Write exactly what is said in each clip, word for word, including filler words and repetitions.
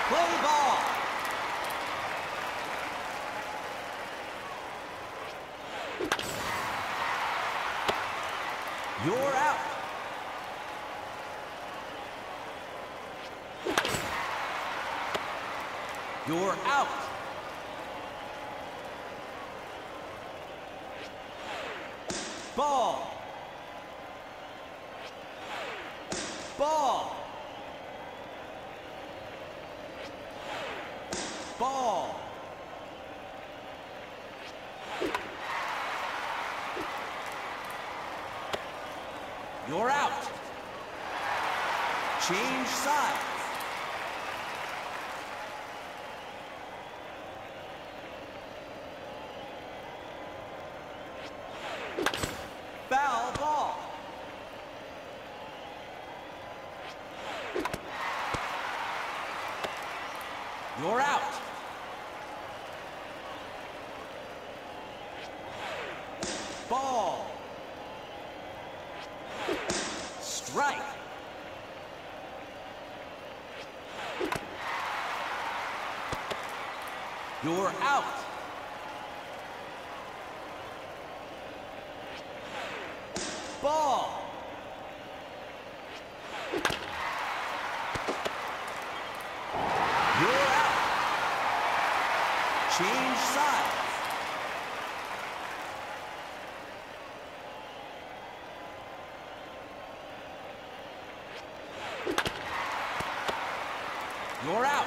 Play ball. You're out. You're out. Ball. Ball. Ball. You're out. Change sides. Foul ball. You're out. Ball. Strike. You're out. Ball. You're out. Change sides. You're out.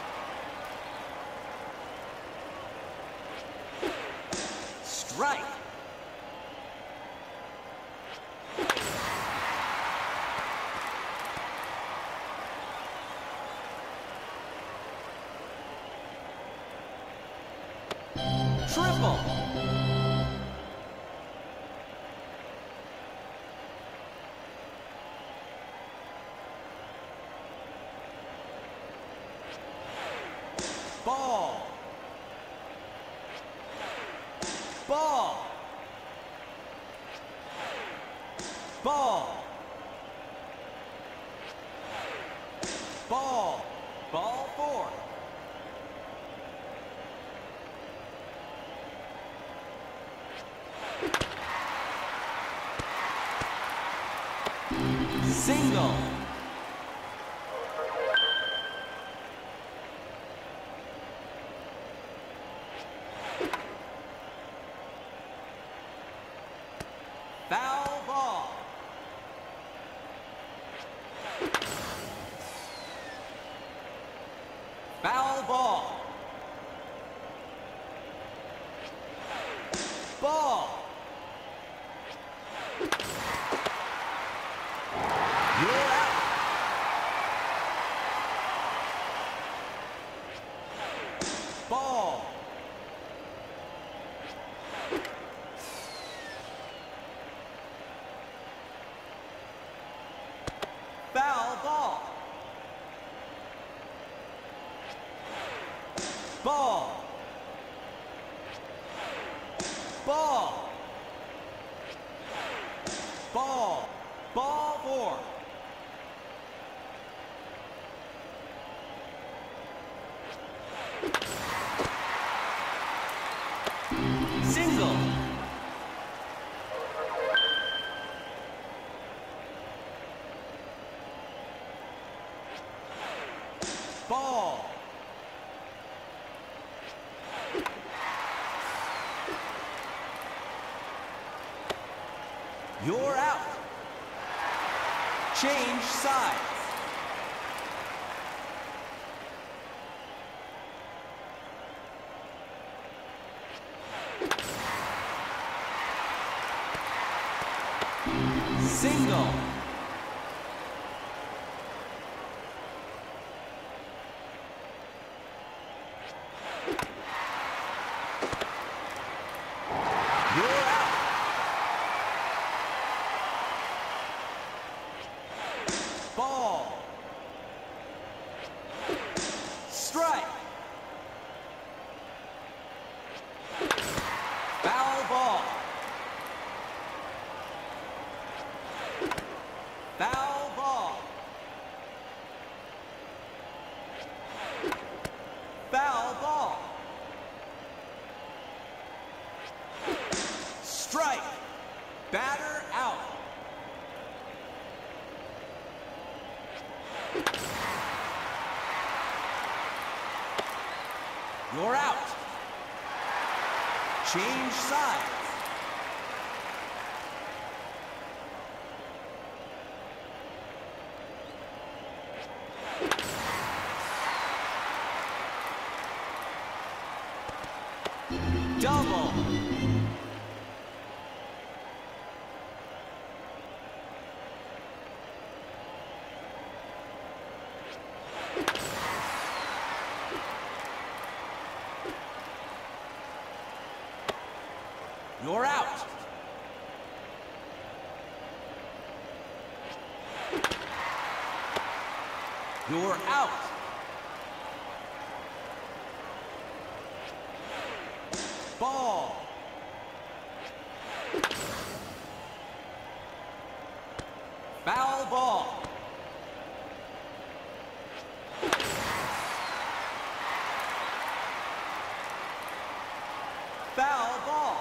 Strike. Triple. Ball. Ball. Ball. Ball. Ball four. Single. Foul ball. Foul ball. Ball. You're out. Ball. Foul ball. Ball. Ball. Ball. Ball four. Single. Ball. You're out. Change sides. Single. You're out. Ball. Strike. Foul ball. You're out. Change sides. Double. You're out. You're out. Ball. Foul ball. Foul ball.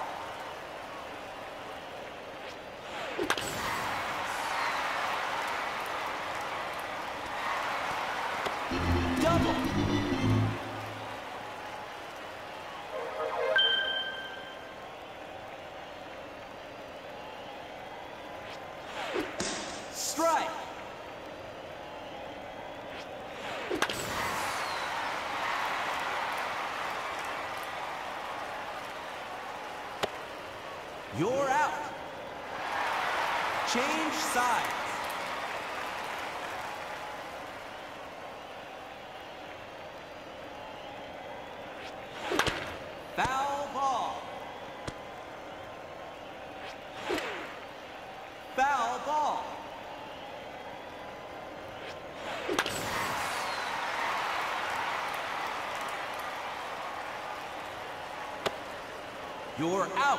Double. Strike. You're out. Change sides. Foul ball. Foul ball. You're out.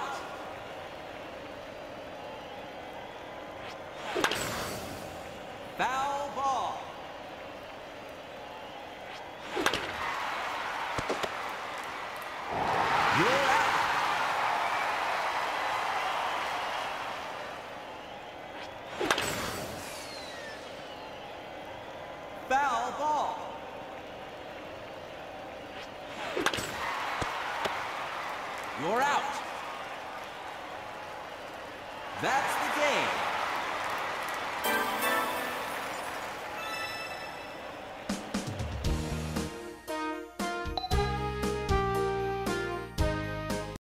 Foul ball. You're out. Foul ball. You're out. That's the